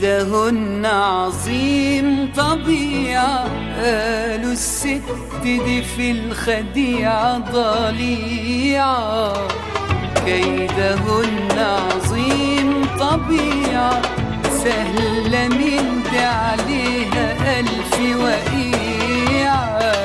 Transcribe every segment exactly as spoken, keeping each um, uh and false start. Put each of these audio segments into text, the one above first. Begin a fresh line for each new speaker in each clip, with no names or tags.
كيدهن عظيم طبيعة، قالوا الست دي في الخديعة ضليعة. كيدهن عظيم طبيعة، سهلة من دي عليها ألف وقيعة.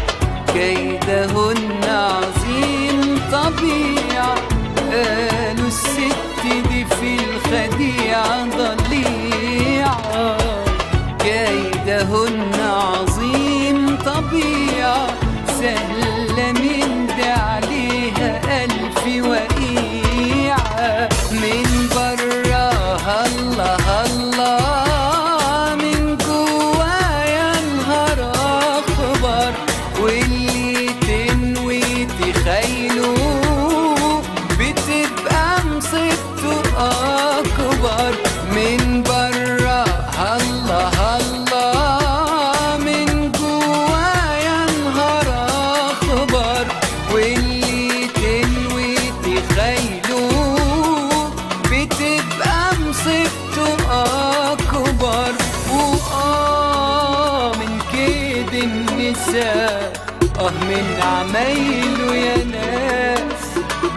كيدهن عظيم طبيعة، قالوا الست دي في الخديعة ضليعة. كيدهن عظيم طبيعة، سهلة من دي عليها ألف وقيعة. من براها الله الله، من جوايا نهار أخبر، واللي تنوي تخيله بتبقى مصيبته أكبر. من براها الله الله، من جوايا نهار أخبر، واللي تنوي تخيله بتبقى مصيبته أكبر. وآه من كيد النساء، آه من عمايله يا ناس.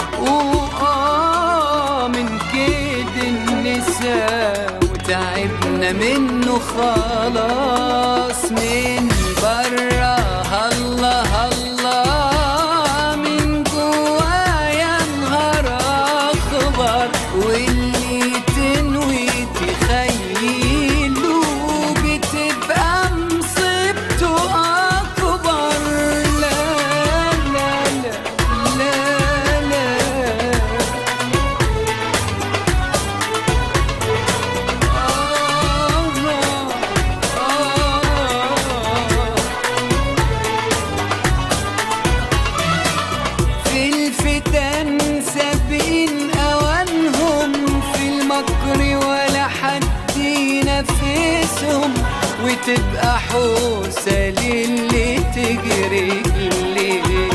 وآه من كيد النساء، وتعبنا منه خلاص. من براها الله الله، من جوايا نهار أخبر، واللي تنوي تخيله بتبقى مصيبته أكبر. لا لا لا لا لا. في الفتن سابقين أوانهم، في المكر ولا حد ينفسهم، وتبقى حوسة للي تجري الليل.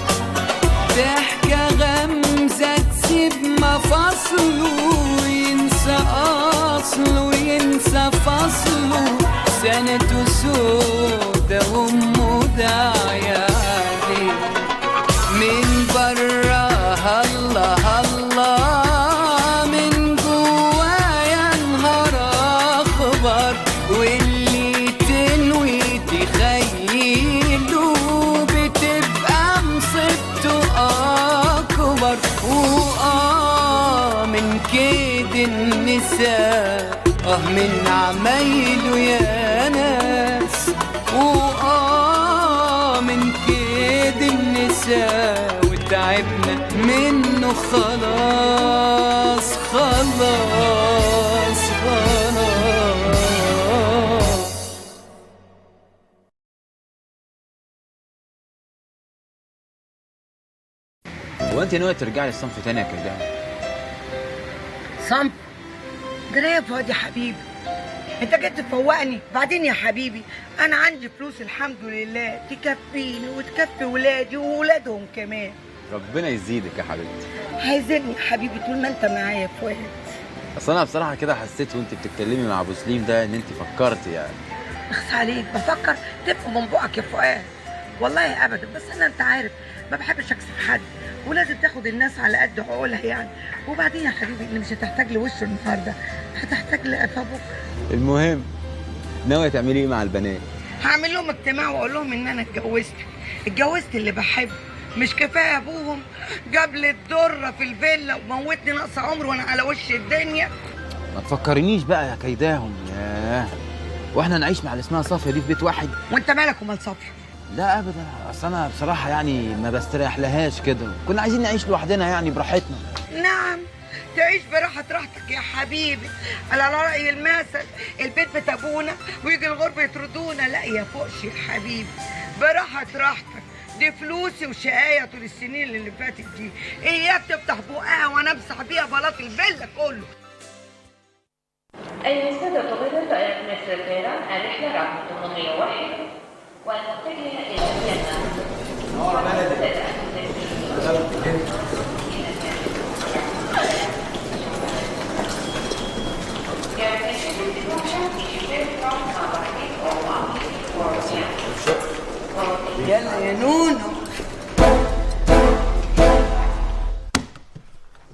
ضحكة غمزة تسيب مفاصله، ينسى أصله ينسى فصله، سنته سودة وأمه داعية عليه. من براها الله الله، من جوايا نهار أخبر، واللي تنوي تخيله بتبقى مصيبته أكبر. وآه من كيد النساء، آه من عمايله يا ناس. وآه من كيد النساء، وتعبنا منه خلاص خلاص خلاص.
هو انت ناوية ترجعي للصنف تاني يا كردان؟
صنف؟ جرايه فاضي يا حبيبي، انت جيت تفوقني. بعدين يا حبيبي انا عندي فلوس الحمد لله تكفيني وتكفي ولادي وولادهم كمان.
ربنا يزيدك يا حبيبتي.
هيزيدني يا حبيبي طول ما انت معايا يا فؤاد.
اصل انا بصراحة كده حسيت وانت بتتكلمي مع ابو سليم ده ان انت فكرتي يعني.
اخس عليك، بفكر تفهم من بقك يا فؤاد. والله ابدا، بس انا انت عارف ما بحبش اكسف حد، ولازم تاخد الناس على قد عقولها يعني. وبعدين يا حبيبي اللي مش هتحتاج لوشه النهارده هتحتاج لقفا بكره.
المهم ناوية تعملي ايه مع البنات؟
هعمل لهم اجتماع واقول لهم ان انا اتجوزت اتجوزت اللي بحبه. مش كفايه ابوهم جاب لي الدره في الفيلا وموتني نقص عمر وانا على وش الدنيا.
ما تفكرنيش بقى يا كيداهم. ياه، واحنا نعيش مع اللي اسمها صافيه دي في بيت واحد؟
وانت مالك ومال صافيه؟
لا ابدا، اصل انا بصراحه يعني ما بستريح لهاش كده، كنا عايزين نعيش لوحدنا يعني براحتنا.
نعم، تعيش براحة راحتك يا حبيبي، على رأي المثل البيت بيت ابونا ويجي الغرب يطردونا. لا يا فوقش يا حبيبي، براحة راحتك. دي فلوسي وشقاية طول السنين اللي فاتت دي، اياك تفتح بقها وانا امسح بيها بلاط الفيلا كله.
أيها السادة، تغادر طائرة مصر الطيران الرحلة رقم ثمانمائة وواحد والمتجهة إلى فيينا.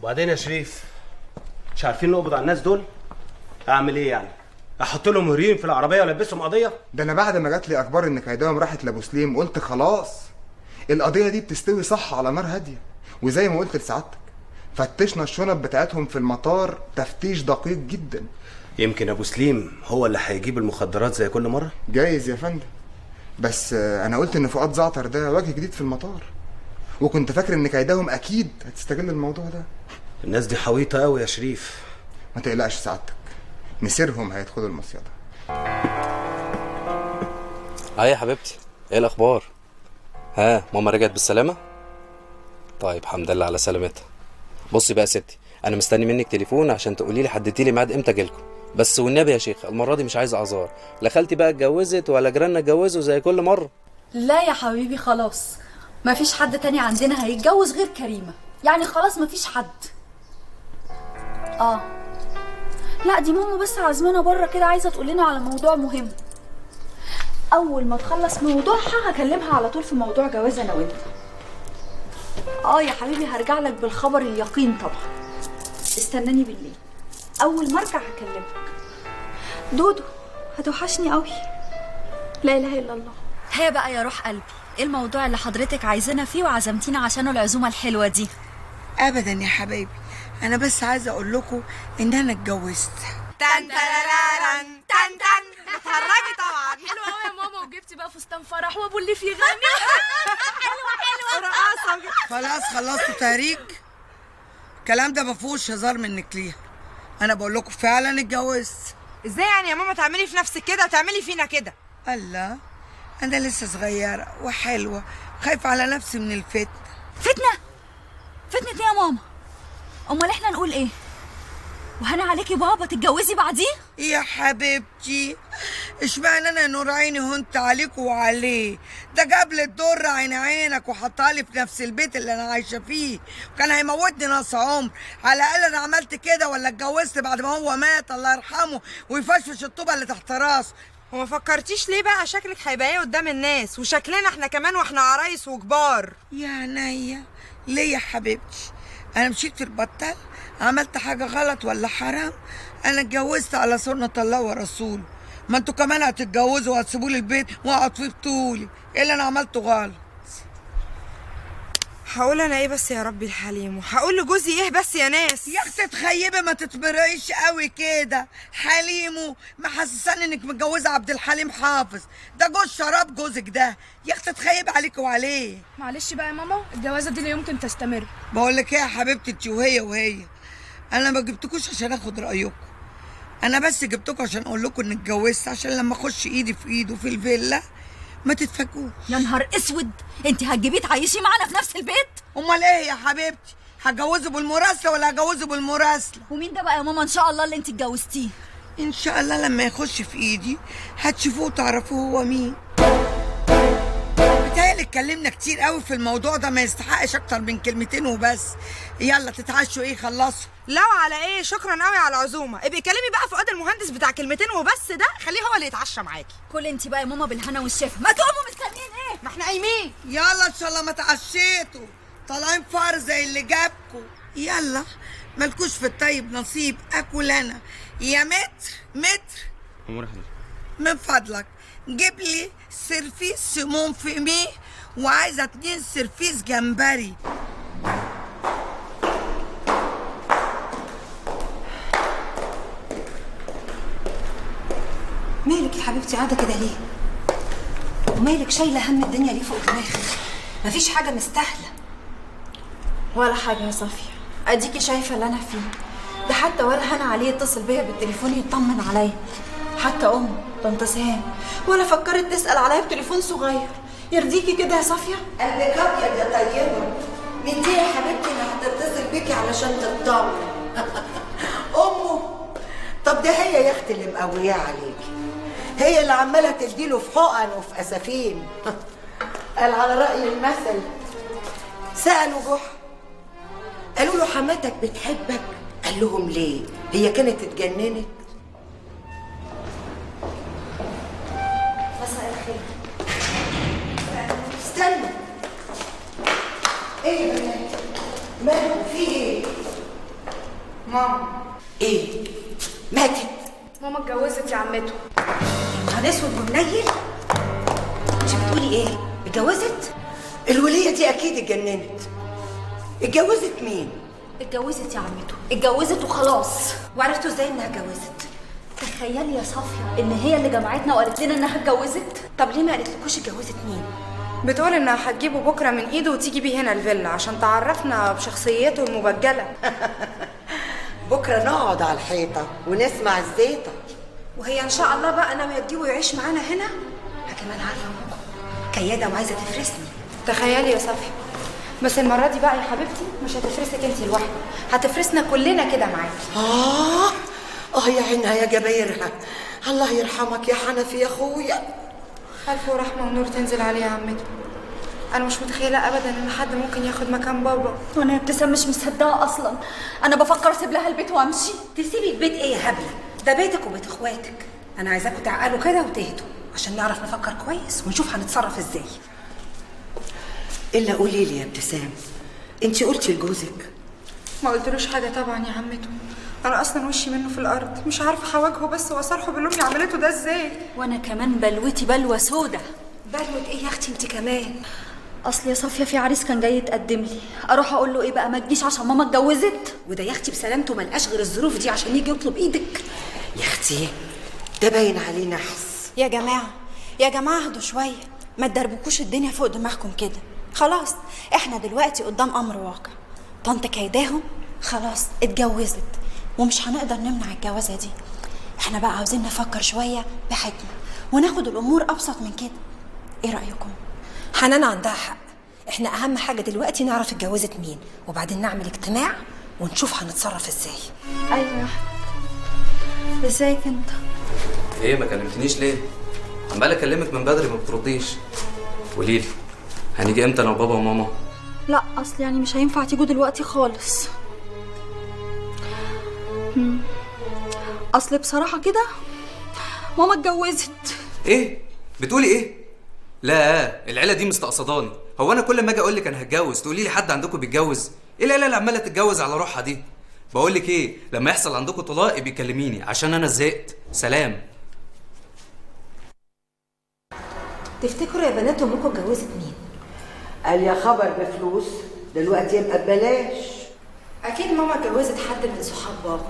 وبعدين يا شريف مش عارفين نقبض على الناس دول؟ اعمل ايه يعني؟ احط لهم هيروين في العربيه والبسهم قضيه؟
ده انا بعد ما جات لي اخبار ان كيداهم راحت لابو سليم قلت خلاص القضيه دي بتستوي صح على نار هاديه. وزي ما قلت لسعادتك فتشنا الشنط بتاعتهم في المطار تفتيش دقيق جدا.
يمكن ابو سليم هو اللي هيجيب المخدرات زي كل مره.
جايز يا فندم، بس انا قلت ان فؤاد زعتر ده وجه جديد في المطار، وكنت فاكر ان كيداهم اكيد هتستغل الموضوع ده.
الناس دي حويطه قوي يا شريف.
ما تقلقش سعادتك، مسيرهم هيدخلوا المصيده.
هاي يا حبيبتي، ايه الاخبار؟ ها ماما رجعت بالسلامه؟ طيب الحمد لله على سلامتها. بصي بقى يا ستي، انا مستني منك تليفون عشان تقولي لي حددتي لي ميعاد امتى اجيلكم، بس والنبي يا شيخ المره دي مش عايز اعذار، لا خالتي بقى اتجوزت ولا جيراننا اتجوزوا زي كل مره.
لا يا حبيبي خلاص، مفيش حد تاني عندنا هيتجوز غير كريمه، يعني خلاص مفيش حد. اه لا دي ماما بس عازمانا بره كده، عايزه تقول لنا على موضوع مهم. اول ما تخلص موضوعها هكلمها على طول في موضوع جواز انا وانت. اه يا حبيبي هرجع لك بالخبر اليقين طبعا، استناني بالليل اول ما ارجع هكلمك. دودو هتوحشني قوي. لا اله الا الله. هي بقى يا روح قلبي، ايه الموضوع اللي حضرتك عايزانا فيه وعزمتينا عشانه العزومه الحلوه دي؟
ابدا يا حبايبي، انا بس عايزه اقول لكم ان انا اتجوزت.
تن ترارارن تن تن. بتهرجي طبعا.
حلوه قوي يا ماما، وجبتي بقى فستان فرح وابو اللي فيه غني.
حلوه حلوه رقاصه.
خلاص خلصتوا تهريج؟ الكلام ده ما فيهوش هزار منك ليها. انا بقول لكم فعلا اتجوزت.
ازاي يعني يا ماما تعملي في نفسك كده وتعملي فينا كده؟
الله، انا لسه صغيره وحلوه، خايفه على نفسي من الفتنه.
فتنه؟ فتنه ايه يا ماما؟ امال احنا نقول ايه؟ وهنا عليكي بابا تتجوزي بعديه؟
يا حبيبتي اشمعنى انا نور عيني هنت عليك وعليه؟ ده جاب لي الدر عين عينك وحطها لي في نفس البيت اللي انا عايشه فيه، وكان هيموتني نص عمر. على الاقل انا عملت كده ولا اتجوزت بعد ما هو مات الله يرحمه ويفشفش الطوبه اللي تحت راسه.
وما فكرتيش ليه بقى شكلك هيبقى ايه قدام الناس وشكلنا احنا كمان واحنا عرايس وكبار؟
يا عينيا ليه يا حبيبتي؟ انا مشيت في البطال؟ عملت حاجه غلط ولا حرام؟ انا اتجوزت على سنه الله ورسوله. ما انتوا كمان هتتجوزوا وهتسيبوا لي البيت واقعد فيه بطولي. ايه اللي انا عملته غلط؟
هقول انا ايه بس يا ربي الحليم، وهقول لجوزي ايه بس يا ناس؟
يا اختي تخيبي ما تتبرقيش قوي كده. حليمه محسساني انك متجوزه عبد الحليم حافظ، ده جوز شراب جوزك ده. يا اختي تخيبي عليك وعليه.
معلش بقى يا ماما، الجوازه دي لا يمكن تستمر.
بقول لك ايه يا حبيبتي انت وهي وهي، انا ما جبتكوش عشان اخد رايكم، انا بس جبتكم عشان اقول لكم اني اتجوزت، عشان لما اخش ايدي في ايده في الفيلا ما تتفاجئوش.
يا نهار اسود، انت هتجيبيه تعيشي معانا في نفس البيت؟
امال ايه يا حبيبتي؟ هتجوزه بالمراسله ولا هتجوزه بالمراسله؟
ومين ده بقى يا ماما ان شاء الله اللي انت اتجوزتيه؟
ان شاء الله لما يخش في ايدي هتشوفوه وتعرفوه هو مين. بتهيألي اتكلمنا كتير قوي في الموضوع ده، ما يستحقش اكتر من كلمتين وبس. يلا تتعشوا ايه؟ خلصوا.
لو على ايه، شكرا قوي على العزومه. ابقي كلمي بقى فؤاد المهندس بتاع كلمتين وبس ده، خليه هو اللي يتعشى معاكي.
كل انت بقى يا ماما بالهنا والشفا. ما تقوموا مستنيين ايه؟
ما احنا قايمين.
يلا ان شاء الله ما تعشيتوا، طالعين فار زي اللي جابكوا. يلا مالكوش في الطيب نصيب. اكل انا يا متر متر.
امور احنا
من فضلك جيب لي سيرفيس سيمون فيمي، وعايزه اتنين سيرفيس جمبري.
مالك يا حبيبتي قاعده كده ليه؟ ومالك شايله هم الدنيا ليه فوق دماغك؟ مفيش حاجه مستاهله.
ولا حاجه يا صافيه، اديكي شايفه اللي انا فيه ده. حتى ولا هنا عليه يتصل بيا بالتليفون يطمن عليا، حتى امه طنط سهام ولا فكرت تسال عليا بتليفون صغير. يرضيكي كده يا صافيه؟
قلبك ابيض يا طيبه. مين دي يا حبيبتي اللي هتتصل بيكي علشان تطمن؟ امه. طب ده هي يا اختي اللي مقوياه عليكي، هي اللي عماله تديله في حقن وفي اسفين. قال على راي المثل، سالوا جحا قالوا له حماتك بتحبك، قال لهم ليه؟ هي كانت اتجننت؟ مساء الخير. استنى. ايه يا بنات؟ مالكم في ايه؟
ماما.
ايه؟ ماتت؟
ماما اتجوزت يا عمته.
نهار اسود ومنيل؟ انت بتقولي ايه؟ اتجوزت؟
الولية دي اكيد اتجننت. اتجوزت مين؟
اتجوزت يا عمته، اتجوزت وخلاص.
وعرفتوا ازاي انها اتجوزت؟
تخيلي يا صافيه ان هي اللي جمعتنا وقالت لنا انها اتجوزت.
طب ليه ما قالتلكوش اتجوزت مين؟
بتقول انها هتجيبه بكره من ايده وتيجي بيه هنا الفيلا عشان تعرفنا بشخصيته المبجله.
بكره نقعد على الحيطه ونسمع الزيطه.
وهي ان شاء الله بقى ناويه تجيبه يعيش معانا هنا؟ انا كمان عارفه امكم كياده وعايزه تفرسني.
تخيلي يا صافيه، بس المره دي بقى يا حبيبتي مش هتفرسك انت لوحدك، هتفرسنا كلنا كده معاكي.
اه اه يا عينها يا جبايرها، الله يرحمك يا حنفي يا اخويا.
الف ورحمه ونور تنزل عليه يا عمته. انا مش متخيله ابدا ان حد ممكن ياخد مكان بابا.
وانا يا ابتسام مش مصدقه اصلا. انا بفكر اسيب لها البيت وامشي.
تسيبي البيت ايه يا هبله؟ ده بيتك وبيت اخواتك. انا عايزاكم تعقلوا كده وتهدوا عشان نعرف نفكر كويس ونشوف هنتصرف ازاي.
الا قولي لي يا ابتسام، انت قلتي لجوزك؟
ما قلتلوش حاجه طبعا يا عمته، انا اصلا وشي منه في الارض، مش عارفه هواجهه بس واصارحه باللي امي عملته ده ازاي.
وانا كمان بلوتي بلوه سودا.
بلوه ايه يا اختي انت كمان؟
اصل يا صافيه في عريس كان جاي يتقدم لي، اروح اقول له ايه بقى ما تجيش عشان ماما اتجوزت؟
وده يا اختي بسلامته ملقاش غير الظروف دي عشان يجي يطلب ايدك.
يا اختي ده باين عليه نحس.
يا جماعه يا جماعه اهدوا شويه، ما تدربكوش الدنيا فوق دماغكم كده. خلاص احنا دلوقتي قدام امر واقع. طنط كيداهم خلاص اتجوزت ومش هنقدر نمنع الجوازه دي. احنا بقى عاوزين نفكر شويه بحكمه وناخد الامور ابسط من كده. ايه رايكم؟
حنان عندها حق، احنا اهم حاجه دلوقتي نعرف اتجوزت مين وبعدين نعمل اجتماع ونشوف هنتصرف ازاي.
ايوه يا حبيبتي. ازيك انت؟
ايه ما كلمتنيش ليه؟ عمال اكلمك من بدري ما بترديش. قوليلي هنيجي امتى انا وبابا وماما؟
لا اصل يعني مش هينفع تيجوا دلوقتي خالص. هم. اصل بصراحه كده ماما اتجوزت.
ايه؟ بتقولي ايه؟ لا العيله دي مستقصداني. هو انا كل ما اجي اقول لك انا هتجوز تقولي لي حد عندكم بيتجوز؟ ايه العيله اللي عماله تتجوز على روحها دي؟ بقول لك ايه، لما يحصل عندكم طلاق بيكلميني عشان انا زهقت. سلام.
تفتكروا يا بنات امكم اتجوزت مين؟
قال يا خبر بفلوس دلوقتي يبقى ببلاش.
اكيد ماما اتجوزت حد من صحاب بابا.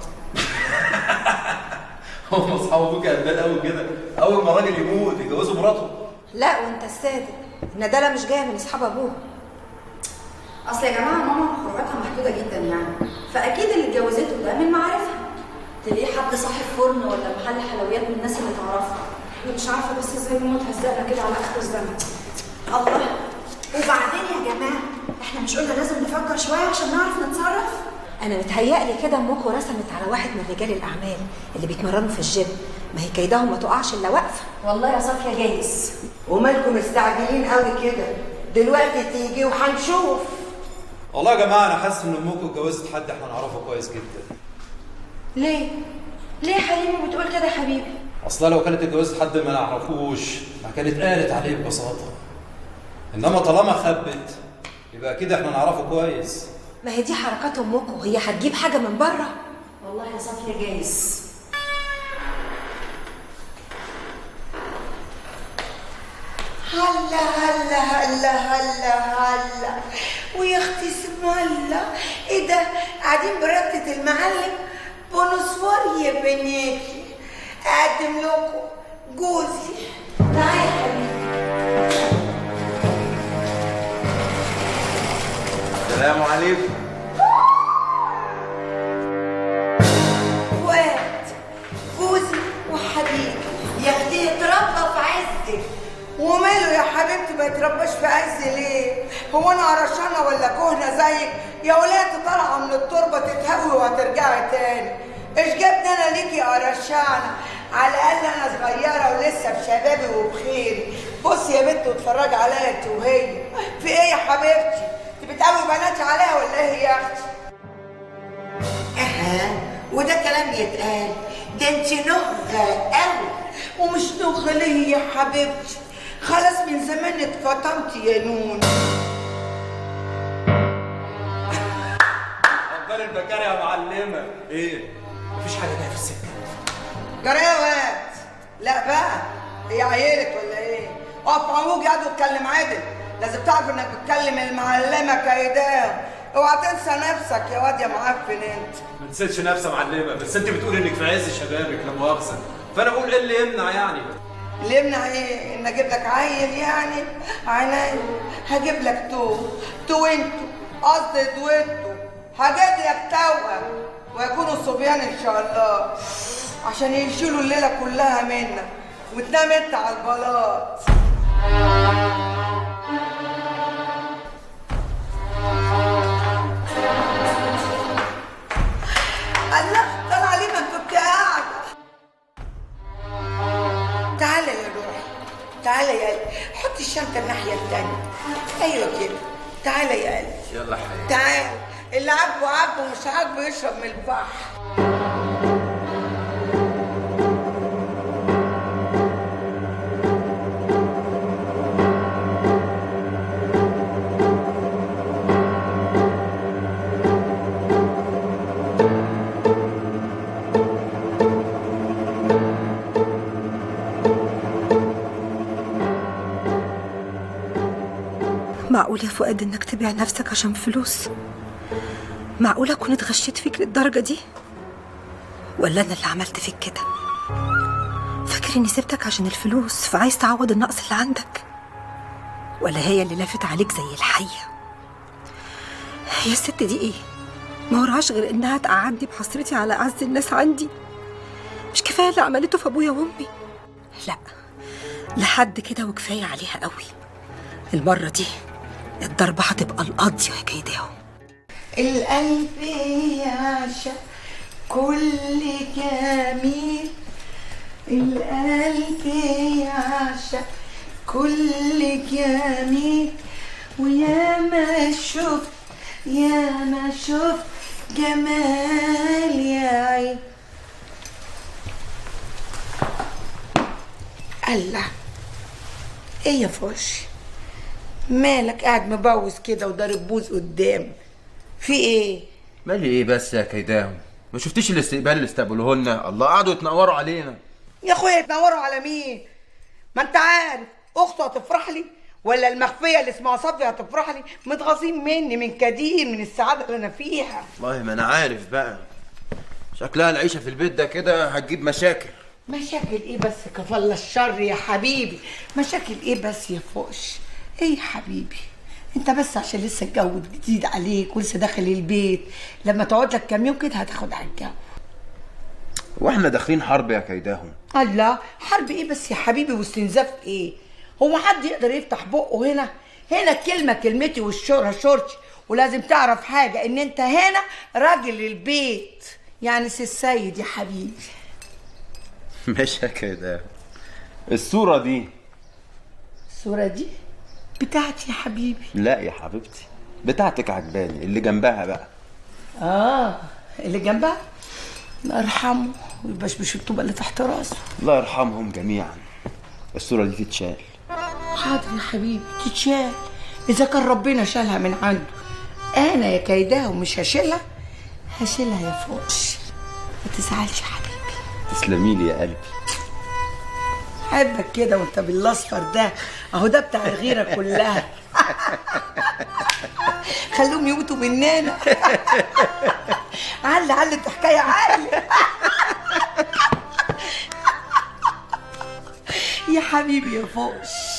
هم اصحاب ابوك قدام قوي كده، اول ما الراجل يموت يتجوزوا مراته.
لا وانت الصادق، الندالة مش جايه من اصحاب ابوها.
اصل يا جماعه ماما خروجاتها محدوده جدا يعني، فاكيد اللي اتجوزته ده من معارفها.
تلاقيه حد صاحب فرن ولا محل حلويات من الناس اللي تعرفها.
انا مش عارفه بس ازاي ماما تهزقنا كده على اخر الزمن.
الله. وبعدين يا جماعه احنا مش قلنا لازم نفكر شويه عشان نعرف نتصرف؟
انا متهيألي كده امكم رسمت على واحد من رجال الاعمال اللي بيتمرنوا في الجيم، ما هي كيدهم ما تقعش الا واقفه.
والله يا صافيه جايز.
ومالكم مستعجلين قوي كده؟ دلوقتي تيجي وهنشوف.
والله يا جماعه انا حاسس ان امكم اتجوزت حد احنا نعرفه كويس جدا.
ليه؟ ليه يا حليمي بتقول كده يا حبيبي؟
اصلا لو كانت اتجوزت حد ما نعرفوش ما كانت قالت عليه ببساطه. انما طالما خبت يبقى كده احنا نعرفه كويس.
ما هي دي حركات امكم، هي هتجيب حاجه من بره؟
والله يا صافيه جايز.
هلا هلا هلا هلا هلا ويا اختي اسم الله، ايه ده؟ قاعدين بربطة المعلم؟ بونسوار يا بناتي، اقدم لكم جوزي. تعالي يا حبيبي.
السلام عليكم.
فؤاد جوزي وحبيبي. يا اختي اتربى في عزك. وماله يا حبيبتي ما يترباش في عز ليه؟ هو انا قرشانه ولا كهنه زيك؟ يا ولاد طالعه من التربه تتهوي وهترجعي تاني. ايش جابني انا ليكي يا قرشانه؟ على الاقل انا صغيره ولسه بشبابي وبخيري. بصي يا بنت واتفرجي عليا انت وهي. في ايه يا حبيبتي؟ انت بتقوي بناتي عليها ولا ايه يا اختي؟ اها وده كلام يتقال؟ ده انت نغه قوي. ومش نغه ليه يا حبيبتي؟ خلاص من زمان اتفطمتي يا نون.
ربنا عمال البكاري يا معلمه. ايه؟ مفيش حاجه جايه في السكه.
جرى يا واد؟ لا بقى هي عيلت ولا ايه؟ اقف عموج يا واتكلم عدل، لازم تعرف انك بتكلم المعلمه كيداهم، اوعى تنسى نفسك يا واد يا معفن انت.
ما نسيتش نفسي يا معلمه، بس انت بتقول انك في عز شبابك لا مؤاخذه، فانا بقول ايه اللي يمنع يعني؟
اللي يمنع ايه؟ ان اجيب لك عيل يعني؟ عينيا هجيب لك تو تو انتو قصدي دويتو، هجيب لك توأم ويكونوا صبيان ان شاء الله عشان يشيلوا الليله كلها منك وتنام انت على البلاط. الله طلع لي ما انت كنت قاعده. تعالى يا روحي، تعالى يا قلبي، حط الشنطه الناحيه التانيه. ايوه كده، تعالى يا قلبي.
يلا حبيبي.
تعالى، اللي عاجبه عاجبه مش عاجبه يشرب من البحر.
معقول يا فؤاد انك تبيع نفسك عشان فلوس؟ معقول اكون اتغشيت فيك للدرجه دي؟ ولا انا اللي عملت فيك كده؟ فاكر اني سبتك عشان الفلوس فعايز تعوض النقص اللي عندك؟ ولا هي اللي لافت عليك زي الحيه؟ هي الست دي ايه؟ ما وراهاش غير انها تقعدني بحسرتي على اعز الناس عندي. مش كفايه اللي عملته في ابويا وامي؟ لا، لحد كده وكفايه عليها قوي. المره دي الضربه هتبقى القاضيه يا كيداهم.
القلب يعشق كل جميل، القلب يعشق كل جميل، ويا ما شفت يا ما شفت جمال يا عين. الله، ايه يا فوش؟ مالك قاعد مبوس كده وضارب بوز قدام؟ في ايه؟
مالي ايه بس يا كيداهم؟ ما شفتيش الاستقبال اللي استقبلوه لنا؟ الله، قعدوا يتنوروا علينا.
يا اخويا يتنوروا على مين؟ ما انت عارف اخته هتفرح لي ولا المخفيه اللي اسمها صفي هتفرح لي؟ متغاظين مني من كدير من السعاده اللي انا فيها.
والله ما انا عارف بقى، شكلها العيشه في البيت ده كده هتجيب مشاكل.
مشاكل ايه بس كفل الشر يا حبيبي؟ مشاكل ايه بس يا فوش؟ ايه يا حبيبي؟ انت بس عشان لسه الجو جديد عليك ولسه داخل البيت، لما تقعد لك كام يوم كده هتاخد على الجو.
واحنا داخلين حرب يا كيداهم.
الله، حرب ايه بس يا حبيبي واستنزاف ايه؟ هو حد يقدر يفتح بقه هنا؟ هنا كلمه كلمتي والشهره شورتي، ولازم تعرف حاجه ان انت هنا راجل البيت، يعني سي السيد يا حبيبي.
مش كده. الصوره دي
الصوره دي بتاعتي يا حبيبي.
لا يا حبيبتي، بتاعتك عجباني، اللي جنبها بقى.
اه اللي جنبها الله يرحمه ويبشبش الطوبه اللي تحت راسه.
الله يرحمهم جميعا. الصوره دي تتشال.
حاضر يا حبيبي تتشال، اذا كان ربنا شالها من عنده. انا يا كيداها ومش هشيلها، هشيلها يا فوش، ما تزعلش يا حبيبي.
تسلمي لي يا قلبي.
حبك كده وانت بالاصفر ده، اهو ده بتاع الغيره كلها. خلوهم يموتوا مننا. علي علي الحكايه علي. يا حبيبي يا فوش.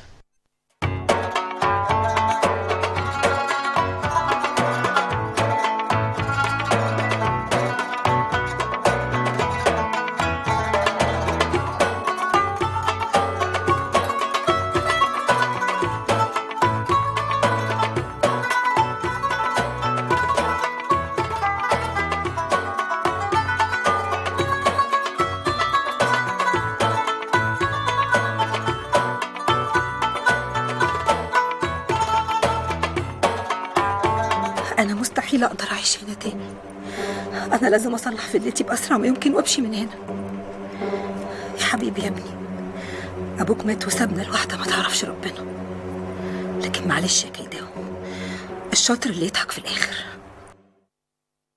أنا مستحيل أقدر أعيش هنا تاني. أنا لازم أصلح فيلتي بأسرع ما يمكن وأمشي من هنا. يا حبيبي يا ابني، أبوك مات وسابنا لوحدة ما تعرفش ربنا، لكن معلش يا كيداهم، الشاطر اللي يضحك في الآخر.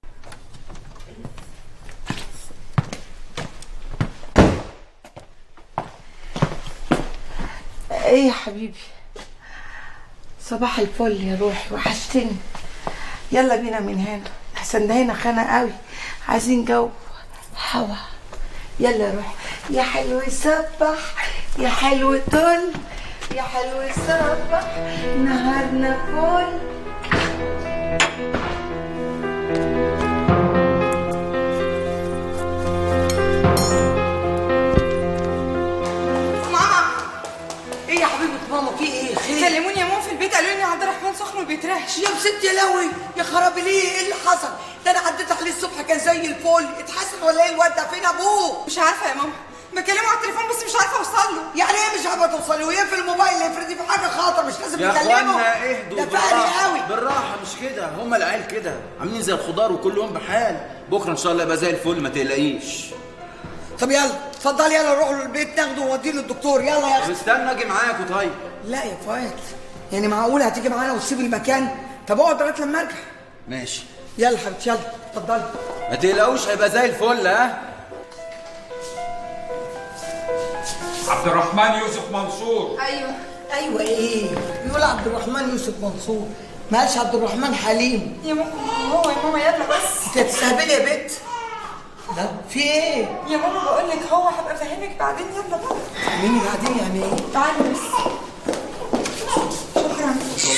حبيبي، صباح الفل يا روحي، وحشتني. يلا بينا من هنا، احسن ده هنا خانق قوي، عايزين جو هوا. يلا يا روحي. يا حلو صبح، يا حلو طل، يا حلو صبح، نهارنا فل.
ايه يا حبيبه ماما، في ايه؟ خير؟
كلموني يا ماما في البيت، قالوا لي عبد الرحمن سخن وما بيترعش.
يا ست يا لوي، يا خرابي ليه؟ ايه اللي حصل؟ ده انا عديت عليه الصبح كان زي الفل، اتحسن ولا ايه الواد ده؟ فين ابوه؟
مش عارفه يا ماما، بكلمه على التليفون بس مش عارفه اوصل له.
يعني ايه مش عارفه توصلي؟ ويقفل الموبايل افرضي في حاجه خطر، مش لازم
يا
تكلمه.
اخوانا اهدوا
ده فقري قوي.
بالراحه، مش كده، هما العيال كده عاملين زي الخضار وكل يوم بحال. بكره ان شاء الله يبقى زي الفل، ما تقلقيش.
طب يلا اتفضلي، يلا نروح له البيت ناخده ونوديه للدكتور. يلا يا اختي.
استنى اجي معاكوا. طيب
لا يا فؤاد، يعني معقول هتيجي معانا وتسيب المكان؟ طب اقعد لغايه لما ارجع.
ماشي.
يلا حبيبتي، يلا اتفضلي.
ما تقلقوش، هيبقى زي الفل. ها؟
عبد الرحمن يوسف منصور.
ايوه ايوه. ايه بيقول عبد الرحمن يوسف منصور، ما قالش عبد الرحمن حليم.
يا ماما هو يا ماما، يلا بس.
انت هتستهبلي يا بنت؟ ده في ايه؟
يا ماما بقول لك هو هبقى افهمك بعدين. يلا بقى.
فهميني بعدين يعني ايه؟
تعالي بس. شكرا.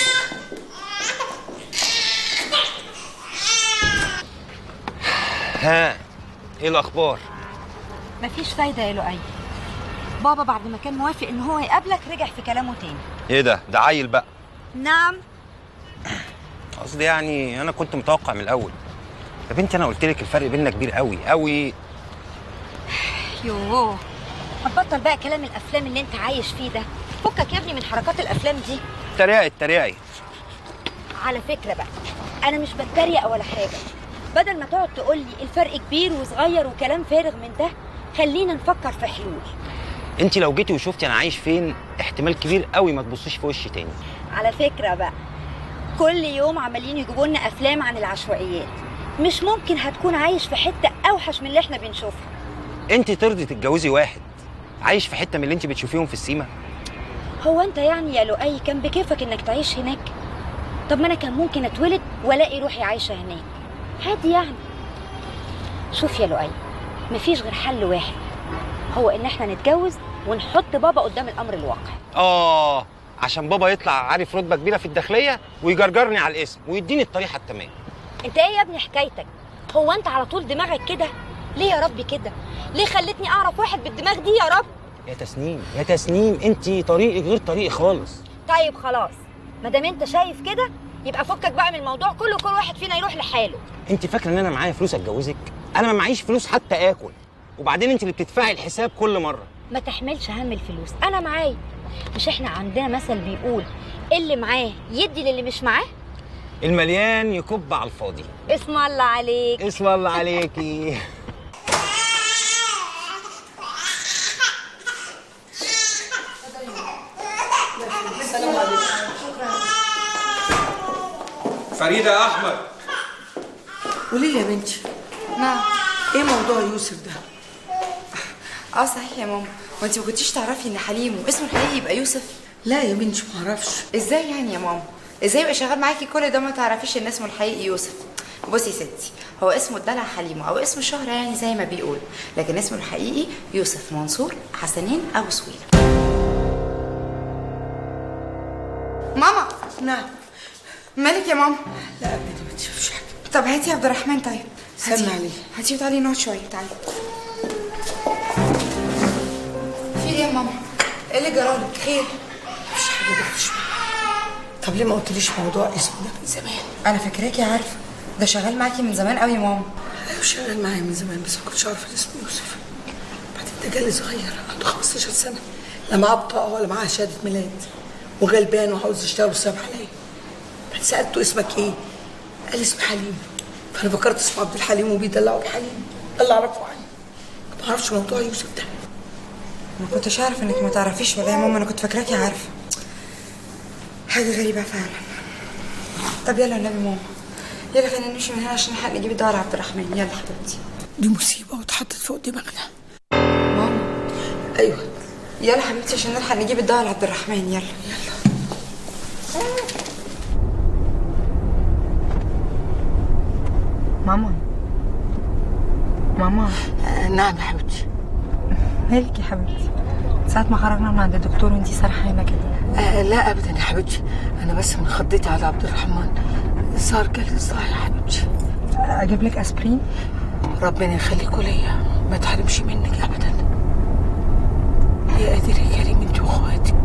ها، ايه الاخبار؟
مفيش فايده يا لؤي. بابا بعد ما كان موافق ان هو يقابلك رجع في كلامه تاني.
ايه ده؟ ده عيل بقى.
نعم.
قصدي يعني انا كنت متوقع من الاول. يا بنتي انا قلت لك الفرق بيننا كبير قوي قوي.
يوه، هتبطل بقى كلام الافلام اللي انت عايش فيه ده. فكك يا ابني من حركات الافلام دي.
تريقي تريقي.
على فكره بقى، انا مش بتريق ولا حاجه. بدل ما تقعد تقول لي الفرق كبير وصغير وكلام فارغ من ده، خلينا نفكر في حلول.
انت لو جيتي وشفتي انا عايش فين، احتمال كبير قوي ما تبصيش في وشي تاني.
على فكره بقى، كل يوم عمالين يجيبوا لنا افلام عن العشوائيات. مش ممكن هتكون عايش في حته اوحش من اللي احنا بنشوفها.
انت ترضي تتجوزي واحد عايش في حته من اللي انت بتشوفيهم في السيما؟
هو انت يعني يا لؤي كان بكيفك انك تعيش هناك؟ طب ما انا كان ممكن اتولد والاقي روحي عايشه هناك عادي يعني. شوف يا لؤي، مفيش غير حل واحد، هو ان احنا نتجوز ونحط بابا قدام الامر الواقع.
اه، عشان بابا يطلع عارف رتبه كبيره في الداخليه ويجرجرني على الاسم ويديني الطريحه التمام.
انت ايه يا ابني حكايتك؟ هو انت على طول دماغك كده؟ ليه يا ربي كده؟ ليه خلتني اعرف واحد بالدماغ دي يا رب؟
يا تسنيم يا تسنيم، انت طريقك غير طريقي خالص.
طيب خلاص، ما دام انت شايف كده يبقى فكك بقى من الموضوع كله، كل واحد فينا يروح لحاله.
انت فاكره ان انا معايا فلوس اتجوزك؟ انا ما معيش فلوس حتى اكل، وبعدين انت اللي بتدفعي الحساب كل مره.
ما تحملش هم الفلوس، انا معايا. مش احنا عندنا مثل بيقول اللي معاه يدي للي مش معاه؟
المليان يكب على الفاضي.
اسم الله عليك.
اسم الله عليكي.
السلام عليكم.
فريدة أحمد.
قولي لي يا بنتي.
نعم.
ايه موضوع يوسف ده؟
اه صحيح يا ماما، وانت ما كنتيش تعرفي ان حليم واسمه الحقيقي يبقى يوسف؟
لا يا بنتي ما اعرفش.
ازاي يعني يا ماما؟ ازاي يبقى شغال معاكي كل ده ما تعرفيش ان اسمه الحقيقي يوسف؟ بصي يا ستي، هو اسمه الدلع حليمه او اسم الشهرة يعني زي ما بيقول، لكن اسمه الحقيقي يوسف منصور حسنين ابو سويلة. ماما.
نعم.
مالك يا ماما؟
لا ابدا ما تشوفش حاجه.
طب هاتي يا عبد الرحمن. طيب
سمع عليه.
هاتي وتعالي نقعد شويه. تعالي. في ايه يا ماما؟ ايه اللي جرالك؟ خير؟
مفيش حاجه ده مش. طب ليه ما قلتليش موضوع اسمه ده من زمان؟
انا فاكراكي عارفه، ده شغال معاكي من زمان قوي يا ماما.
ايوه شغال معايا من زمان، بس ما كنتش عارفه ان اسمه يوسف. بعدين ده جالي صغير عنده خمستاشر سنه، لا معاه بطاقه ولا معاه شهاده ميلاد، وغلبان وعاوز يشتغل وساب عليا. بعد سالته اسمك ايه؟ قال اسم حليم. فانا فكرت اسمه عبد الحليم وبيدلعوا بحليم، ده اللي اعرفه عنه. ما اعرفش موضوع يوسف ده.
ما كنتش عارفه انك ما تعرفيش ولا يا ماما، انا كنت فاكراكي عارفه. حاجه غريبه فعلا. طب يلا النبي ماما، يلا خلينا نمشي من هنا عشان نلحق نجيب الدواء لعبد الرحمن. يلا حبيبتي.
دي مصيبه واتحطت فوق دماغنا.
ماما.
ايوه
يلا حبيبتي عشان نلحق نجيب الدواء لعبد الرحمن. يلا
يلا.
ماما ماما.
آه نعم يا حبيبتي.
مالك يا حبيبتي؟ ساعة ما خرجنا من عند الدكتور وانتي سرحانة كده.
آه لا ابدا يا حبيبتي، انا بس من خضتي على عبد الرحمن صار جالي صداع يا حبيبتي.
اجيب لك اسبرين؟
ربنا يخليكوا ليا، ما تحرمش منك ابدا. يا قادر يا كريم انت واخواتك.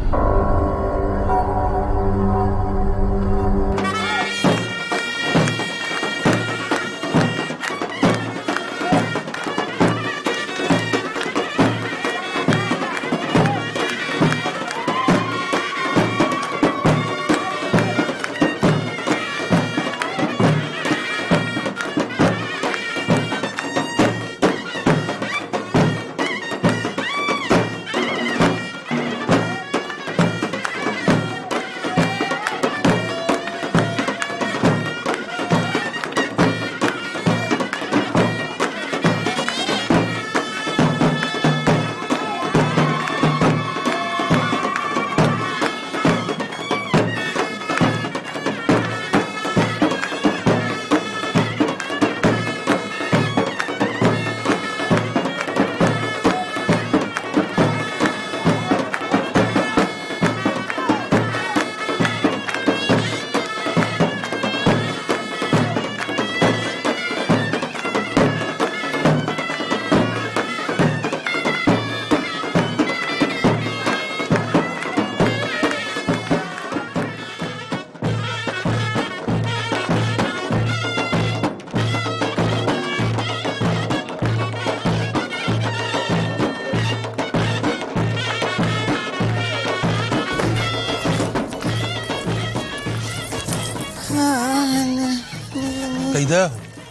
كيداه.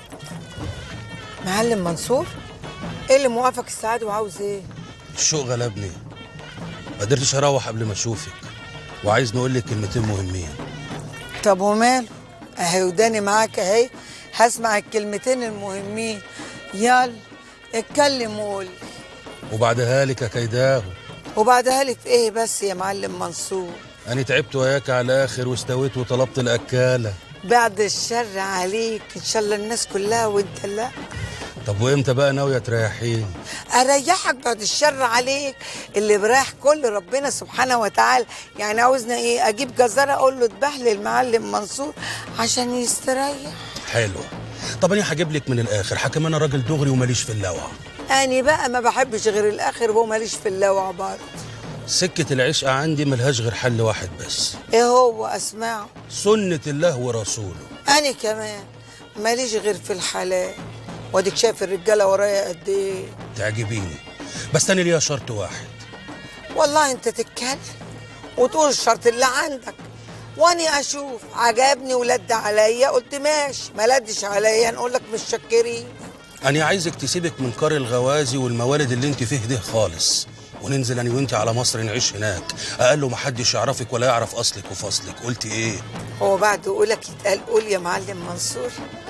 معلم منصور، ايه اللي موقفك السعاده وعاوز ايه؟
الشوق غلبني، ما قدرتش اروح قبل ما اشوفك، وعايز نقول لك كلمتين مهمين.
طب وماله؟ اهي وداني معاك اهي، هسمع الكلمتين المهمين. يلا اتكلم وقول.
وبعدها لك يا كيداه.
وبعدها لي في ايه بس يا معلم منصور؟
انا تعبت وياك على الاخر واستويت وطلبت الاكاله.
بعد الشر عليك، ان شاء الله الناس كلها وانت لا.
طب وامتى بقى ناويه تريحين؟
اريحك بعد الشر عليك، اللي بريح كل ربنا سبحانه وتعالى. يعني عاوزنا ايه؟ اجيب جزاره اقول له اذبح لي المعلم منصور عشان يستريح؟
حلو. طب انا هجيب لك من الاخر، حكم انا راجل دغري وماليش في اللوع.
انا بقى ما بحبش غير الاخر وهو ماليش في اللوع برضه.
سكه العشق عندي ملهاش غير حل واحد بس.
ايه هو؟ اسمعه.
سنه الله ورسوله.
انا كمان ماليش غير في الحلال، واديك شايف الرجاله ورايا قد ايه.
تعجبيني، بس انا ليا شرط واحد.
والله انت تتكلم وتقول الشرط اللي عندك، واني اشوف عجبني ولد عليا قلت ماشي، ما لدش عليا نقول لك مش شكرين.
انا عايزك تسيبك من قرى الغوازي والموالد اللي انت فيه ده خالص، وننزل انا وانت على مصر نعيش هناك، اقل ما حدش يعرفك ولا يعرف اصلك وفصلك. قلت ايه؟
هو بعد قولك يتقال قول يا معلم منصور؟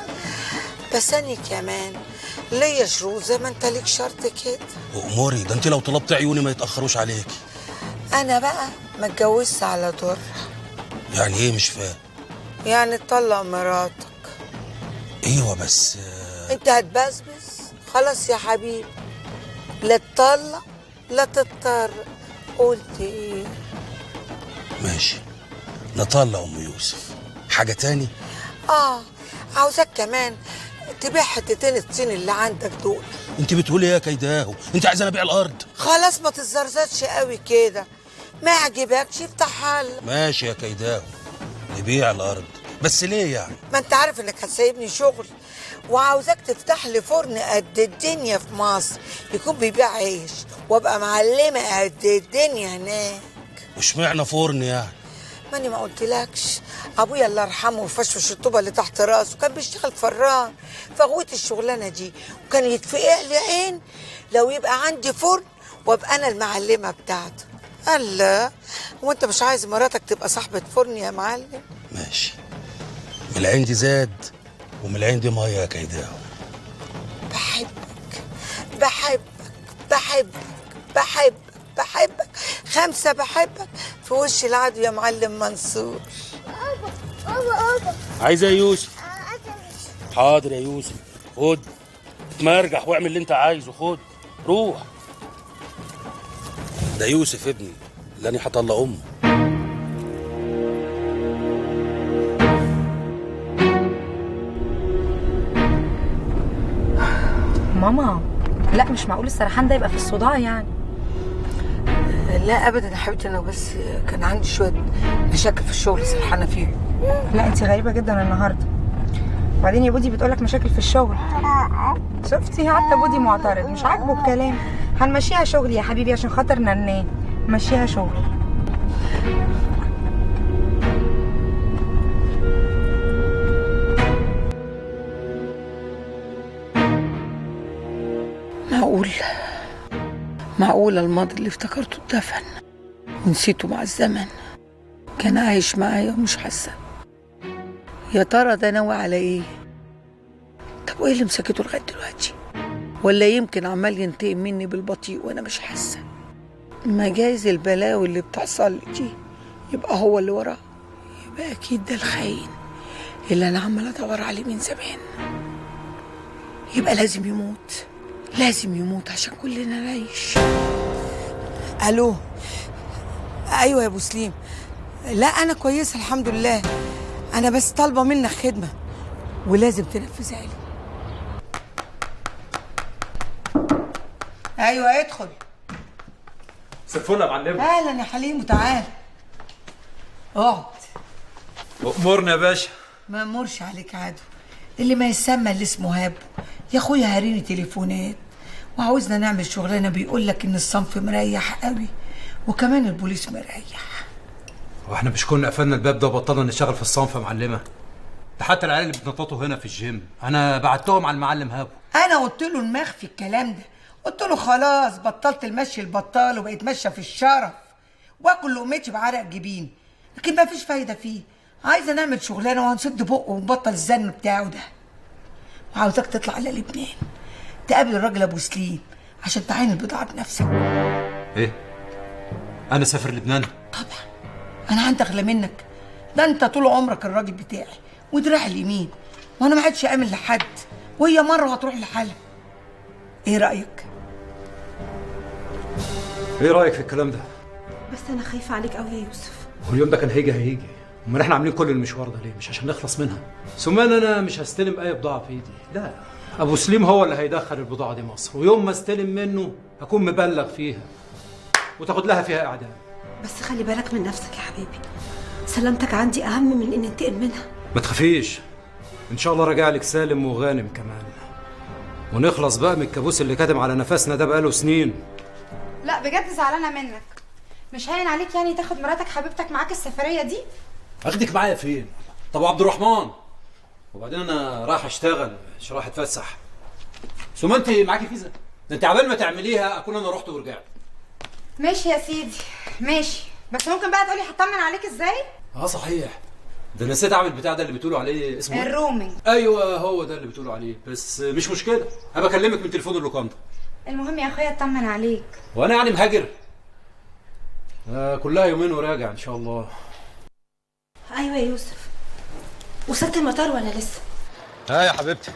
بس انا كمان ليا شروط زي ما انت ليك شرط كده.
واموري ده انت لو طلبت عيوني ما يتاخروش عليكي.
انا بقى ما اتجوزت على دور.
يعني ايه؟ مش فاهم.
يعني تطلق مراتك.
ايوه بس
انت هتبسبس خلاص يا حبيبي، لا تطلق لا تضطر. قلت ايه؟
ماشي نطلق ام يوسف. حاجه تاني؟
اه عاوزاك كمان تبيع حتتين الطين اللي عندك دول.
انت بتقولي ايه يا كيداهو؟ انت عايزه ابيع الارض؟
خلاص ما تتزرزرش قوي كده، ما يعجبكش افتح حل.
ماشي يا كيداهو نبيع الارض، بس ليه يعني؟
ما انت عارف انك هتسيبني شغل، وعاوزاك تفتح لي فرن قد الدنيا في مصر يكون بيبيع عيش، وابقى معلمه قد الدنيا هناك.
واشمعنى فرن يعني؟
ماني ما قلتلكش، ابويا الله يرحمه وفشفش الطوبه اللي تحت راسه كان بيشتغل فران، فغويت الشغلانه دي وكان يتفقع لي عين لو يبقى عندي فرن وابقى انا المعلمه بتاعته. الله، هو انت مش عايز مراتك تبقى صاحبه فرن يا معلم؟
ماشي، من العين دي زاد ومن العين دي ميه يا كيداهو.
بحبك بحبك بحبك بحبك بحبك
بحبك، خمسة بحبك، في وش العدو يا معلم منصور.
عايزه يا يوسف؟ حاضر يا يوسف، خد اتمرجح واعمل اللي انت عايزه، خد روح. ده يوسف ابني اللي انا هطلق امه.
ماما لا مش معقول السرحان ده يبقى في الصداع يعني.
لا ابدا يا حبيبتي، انا بس كان عندي شويه مشاكل في الشغل سرحانه فيهم.
لا انت غريبه جدا النهارده. وبعدين يا بودي بتقولك مشاكل في الشغل. شفتي حتى بودي معترض، مش عاجبه الكلام. هنمشيها شغل يا حبيبي عشان خاطر ننام، مشيها شغل.
معقول معقول الماضي اللي افتكرته اتدفن ونسيته مع الزمن، كان عايش معايا ومش حاسه. يا ترى ده ناوي على ايه؟ طب وايه اللي مسكته لغايه دلوقتي؟ ولا يمكن عمال ينتقم مني بالبطيء وانا مش حاسه؟ ما جايز البلاوي اللي بتحصل لي دي يبقى هو اللي وراه، يبقى اكيد ده الخاين اللي انا عماله ادور عليه من زمان. يبقى لازم يموت، لازم يموت عشان كلنا نعيش. الو، ايوه يا ابو سليم. لا انا كويسه الحمد لله، انا بس طالبه منك خدمه ولازم تنفذها لي. ايوه ادخل.
سلفون يا معلم.
اهلا يا حليم وتعال اقعد.
امورنا يا باشا.
ما امرش عليك عدو، اللي ما يسمى اللي اسمه هاب. يا اخويا هاريني تليفونات وعاوزنا نعمل شغلانه، بيقول لك ان الصنف مريح قوي وكمان البوليس مريح.
واحنا مش كنا قفلنا الباب ده وبطلنا نشتغل في الصنف يا معلمه؟ ده حتى العيال اللي بتنططوا هنا في الجيم انا بعتهم على المعلم هابو.
انا قلت له المخفي الكلام ده، قلت له خلاص بطلت المشي البطال وبقيت ماشيه في الشرف واكل لقمتي بعرق جبين، لكن ما فيش فايده فيه. عايزه نعمل شغلانه وهنسد بقه ونبطل الزن بتاعه ده. وعاوزاك تطلع على لبنان تقابل الراجل ابو سليم عشان تعاين البضاعه بنفسك.
ايه؟ انا سافر لبنان؟
طبعا، انا عندي اغلى منك، ده انت طول عمرك الراجل بتاعي ودراع اليمين، وانا ما عادش امن لحد، وهي مره هتروح لحالها. ايه رايك؟
ايه رايك في الكلام ده؟
بس انا خايفه عليك قوي يا يوسف.
واليوم ده كان هيجي هيجي، امال احنا عاملين كل المشوار ده ليه؟ مش عشان نخلص منها؟ ثم انا مش هستلم اي بضاعه في ايدي، لا، ابو سليم هو اللي هيدخل البضاعه دي مصر، ويوم ما استلم منه هكون مبلغ فيها وتاخد لها فيها اعدام.
بس خلي بالك من نفسك يا حبيبي، سلامتك عندي اهم من ان انتقم منها.
ما تخافيش، ان شاء الله راجع لك سالم وغانم كمان، ونخلص بقى من الكابوس اللي كاتم على نفسنا ده بقاله سنين.
لا بجد زعلانه منك، مش هين عليك يعني تاخد مراتك حبيبتك معاك السفريه دي؟
اخدك معايا فين؟ طب عبد الرحمن، وبعدين انا رايح اشتغل مش رايح اتفسح. ثم انت معاكي فيزا؟ ده انت عبال ما تعمليها اكون انا رحت ورجعت.
ماشي يا سيدي ماشي، بس ممكن بقى تقولي هطمن عليك ازاي؟
اه صحيح، ده نسيت اعمل البتاع ده اللي بتقولوا عليه اسمه
الرومينج.
ايوه هو ده اللي بتقولوا عليه، بس مش مشكله، هبقى اكلمك من تليفون اللوكاندا.
المهم يا اخويا اطمن عليك.
وانا يعني مهاجر؟ آه كلها يومين وراجع ان شاء الله.
ايوه يا يوسف، وصلت المطار ولا لسه؟
ها يا حبيبتي.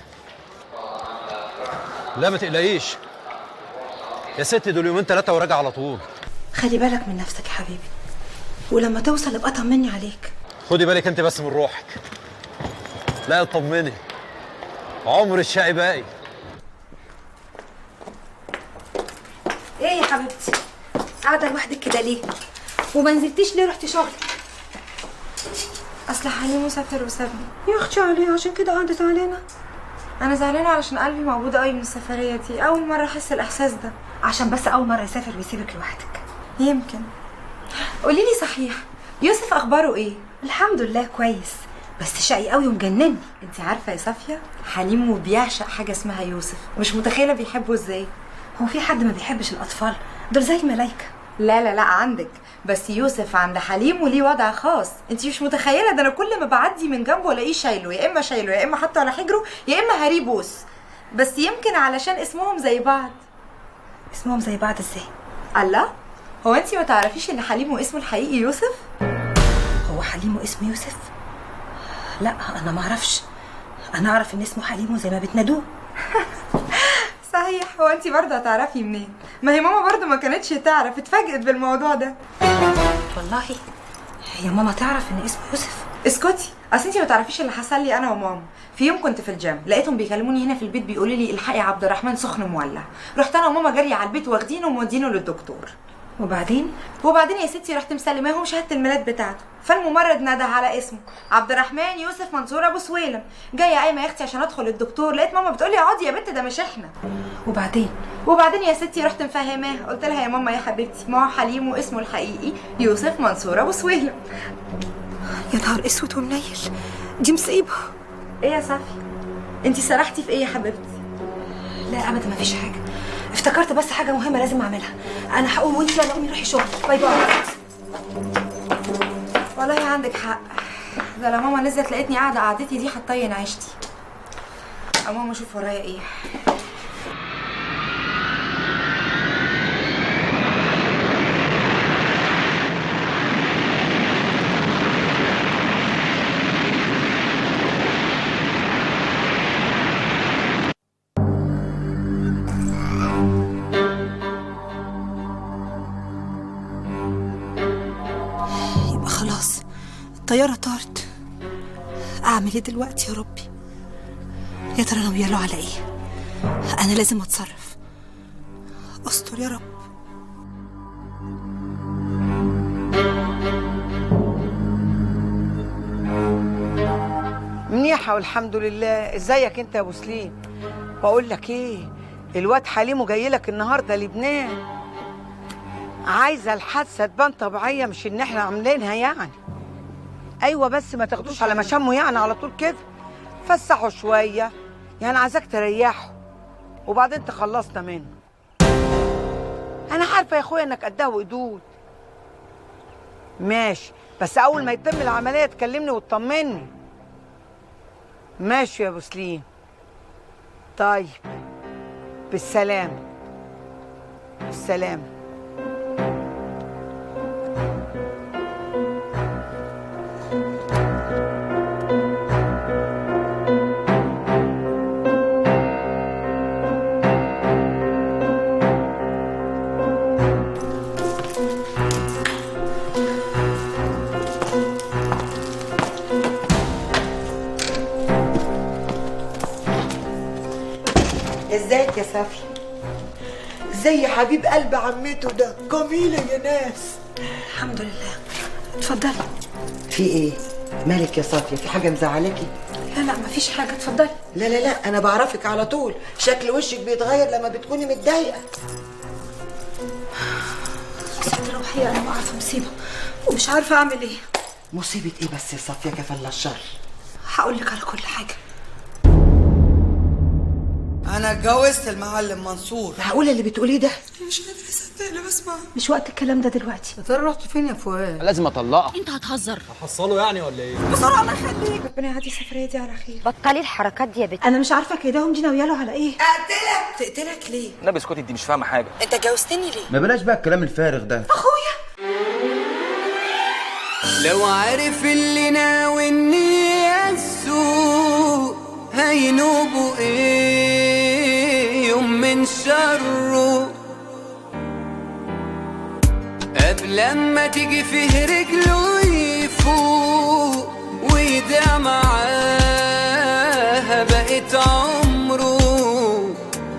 لا ما تقلقيش يا ستي، دول يومين ثلاثه وراجع على طول.
خلي بالك من نفسك يا حبيبي، ولما توصل ابقى طمني عليك.
خدي بالك انت بس من روحك. لا اطمني، عمر الشقي باقي.
ايه يا حبيبتي قاعده لوحدك كده ليه؟ وما نزلتيش ليه رحتي شغلك؟
اصل حليم مسافر وسابني.
يا اختي عليه عشان كده قاعده زعلانه؟
انا زعلانه علشان قلبي موجود قوي من السفريه دي، اول مره احس الاحساس ده.
عشان بس اول مره يسافر ويسيبك لوحدك
يمكن. قولي لي صحيح، يوسف اخباره ايه؟
الحمد لله كويس، بس شقي قوي ومجنني.
انت عارفه يا صافيه، حليم بيعشق حاجه اسمها يوسف، مش متخيله بيحبه ازاي.
هو في حد ما بيحبش الاطفال؟ دول زي الملايكه.
لا لا لا عندك، بس يوسف عند حليم وليه وضع خاص، انت مش متخيله. ده انا كل ما بعدي من جنبه الاقيه شايله، يا اما شايله يا اما حاطه على حجره يا اما هريه بوس. بس يمكن علشان اسمهم زي بعض.
اسمهم زي بعض ازاي؟
الله، هو انت ما تعرفيش ان حليم واسمه الحقيقي يوسف؟
هو حليم واسمه يوسف؟ لا انا ما اعرفش، انا اعرف ان اسمه حليم زي ما بتنادوه.
صحيح، هو انت برضه هتعرفي منين؟ ما هي ماما برضه ما كانتش تعرف، اتفاجئت بالموضوع ده.
والله هي ماما تعرف ان اسمه يوسف؟
اسكتي، اصل انت ما تعرفيش اللي حصل لي انا وماما. في يوم كنت في الجيم لقيتهم بيكلموني هنا في البيت بيقولوا لي الحقي عبد الرحمن سخن مولع. رحت انا وماما جري على البيت واخدينه ومودينه للدكتور.
وبعدين
وبعدين يا ستي رحت مسلماهم شهاده الميلاد بتاعته، فالممرض نده على اسمه عبد الرحمن يوسف منصور ابو سويلم. جايه قايمه يا اختي عشان ادخل الدكتور، لقيت ماما بتقول لي اقعدي يا بنت ده مش احنا.
وبعدين
وبعدين يا ستي رحت مفهماها، قلت لها يا ماما يا حبيبتي ما هو حليم واسمه الحقيقي يوسف منصور ابو سويلم.
يا نهار اسود ومنيل، دي مصيبه.
ايه يا صافي انتي سرحتي في ايه يا حبيبتي؟
لا ابدا مفيش حاجه، افتكرت بس حاجه مهمه لازم اعملها. انا هقوم وانتي يلا قومي روحي شغل. باي باي.
والله عندك حق، ده لو ماما نزلت لقيتني قاعده قعدتي دي هتطين عيشتي. يا ماما شوف ورايا ايه.
الطيارة طارت. أعمل إيه دلوقتي يا ربي؟ يا ترى ناوية له على إيه؟ أنا لازم أتصرف. أستر يا رب.
منيحة والحمد لله. ازيك انت يا ابو سليم؟ بقول لك ايه، الواد حليمه جاي لك النهارده لبنان. عايزه الحادثه تبان طبيعيه مش ان احنا عاملينها يعني. ايوه بس ما تاخدوش على مشامه يعني على طول كده، فسحوا شويه يعني، عايزاك تريحه وبعدين تخلصنا منه. انا عارفه يا اخويا انك قدها وقدود. ماشي، بس اول ما يتم العمليه تكلمني وتطمني. ماشي يا ابو سليم. طيب بالسلامه. بالسلامه. ازيك يا صافي؟ ازاي حبيب قلب عمته ده؟ جميله يا ناس.
الحمد لله. اتفضلي.
في ايه؟ مالك يا صافيه؟ في حاجه مزعلاكي؟
لا لا مفيش حاجه، اتفضلي.
لا لا لا انا بعرفك على طول، شكل وشك بيتغير لما بتكوني متضايقه.
ست روحيه، انا واقعه في مصيبه ومش عارفه اعمل ايه.
مصيبه ايه بس يا صافيه كفل الشر؟
هقول لك على كل حاجه.
انا اتجوزت المعلم منصور. معقوله اللي بتقوليه ده؟
مش قادره اصدق اللي بسمعه. مش وقت الكلام ده دلوقتي.
يا ترى رحت فين يا فؤاد؟
لازم اطلقها.
انت هتهزر.
هحصله يعني ولا ايه؟
بسرعه الله يخليك. ربنا يهدي السفريه دي على خير.
بطلي الحركات دي يا بنت.
انا مش عارفه كيدهم دي ناويه له على ايه.
اقتلك. تقتلك ليه؟
لا بسكوتي انت مش فاهمه حاجه.
انت جوزتني ليه؟
ما بلاش بقى الكلام الفارغ ده.
اخويا
لو عارف اللي ناوي النية السوء هينوبوا ايه يوم من شره، قبل ما تيجي فيه رجله يفوق ويضيع معاها بقيت عمره.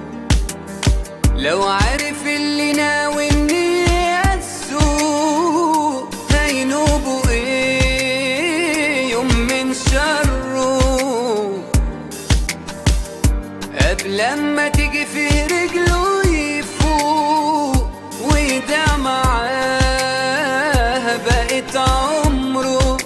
لو عارف اللي ناوي النية السوء هينوبوا ايه يوم من شره، قبل ما تيجي فيه رجله يفوق ويضيع معاها بقيت عمره.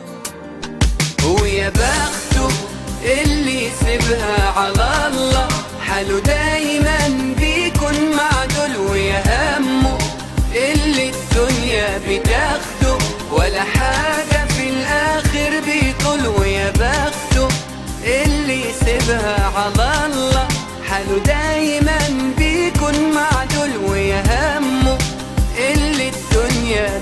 ويا بخته اللي يسيبها على الله، حاله دايما بيكون معدول. ويا همه اللي الدنيا بتاخده ولا حاجة في الآخر بيطول. ويا بخته اللي يسيبها على الله، حاله دايما بيكون معدول. ويا همه اللي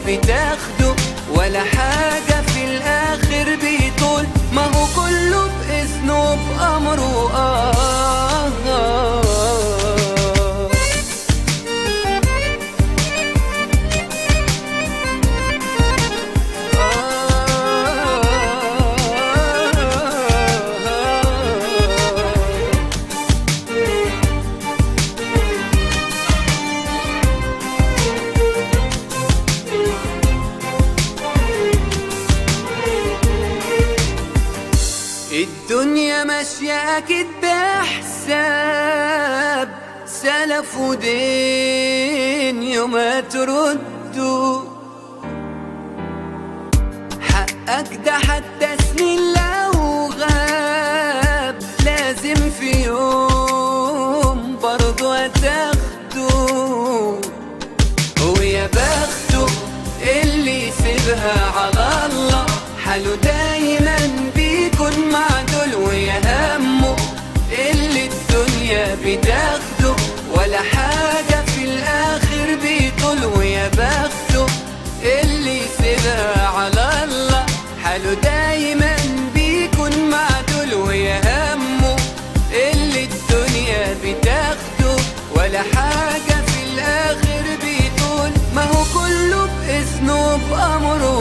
بتاخده ولا حاجة في الآخر بيطول، ما هو كله بإذنه بأمره. آه, آه, آه الدنيا ماشية أكيد بحساب سلف ودين يوم تردوا حقك ده حتى سنين لو غاب لازم في يوم برضو هتاخده. ويا بخته اللي يسيبها على الله حاله دايما بيكون معدول، ويا همه اللي الدنيا بتاخده ولا حاجة في الآخر بيطول. ويا بخته اللي يسيبها على الله حاله دايما بيكون معدول، ويا همه اللي الدنيا بتاخده ولا حاجة في الآخر بيطول، ما هو كله بإذنه بأمره.